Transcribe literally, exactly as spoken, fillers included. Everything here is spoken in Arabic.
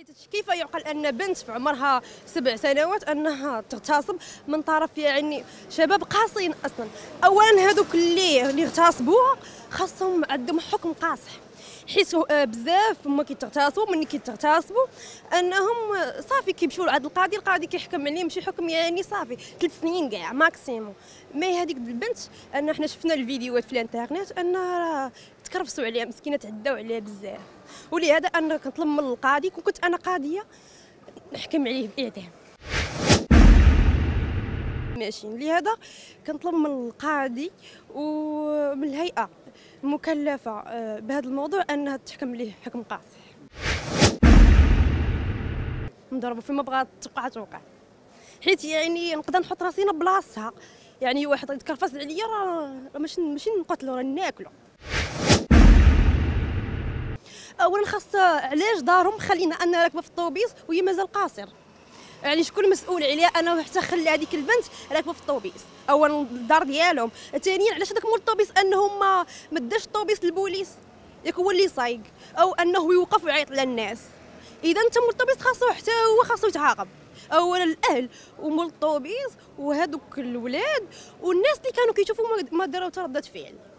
حيت كيف يعقل ان بنت في عمرها سبع سنوات انها تغتصب من طرف يعني شباب قاصين اصلا. اولا هذوك اللي اللي اغتصبوها خاصهم عندهم حكم قاصح، حيت بزاف هما كيتغتصبوا ملي كيتغتصبوا انهم صافي كيمشيو لعند القاضي، القاضي كيحكم عليهم شي حكم يعني صافي ثلاث سنين كاع ماكسيموم. مي هذيك البنت ان حنا شفنا الفيديوهات في الانترنت انها تكرفسوا عليها مسكينه، تعداو عليها بزاف، ولهذا انا كنطلب من القاضي كون كنت انا قاضيه نحكم عليه بالاعدام. ماشي، لهذا كنطلب من القاضي ومن الهيئه المكلفه بهذا الموضوع انها تحكم ليه حكم قاصح. نضربوا فيما بغات توقع توقع، حيت يعني نقدر نحط راسينا بلاصتها، يعني واحد يتكرفس عليا راه ماشي ماشي نقتلو راه ناكلو. اولا خاص علاش دارهم خلينا انا راكبه في الطوبيس وهي مازال قاصر، يعني شكون مسؤول عليها انا حتى خلي هذيك البنت راكبه في الطوبيس؟ اولا الدار ديالهم، ثانيا علاش هذاك مول الطوبيس انهم ما ما داش الطوبيس للبوليس ياك هو اللي صايق، او انه يوقف ويعيط للناس؟ اذا انت مول الطوبيس خاصو حتى هو خاصو يتعاقب. اولا الاهل ومول الطوبيس وهذوك الولاد والناس اللي كانوا كيشوفوا ما داروا ردة فعل.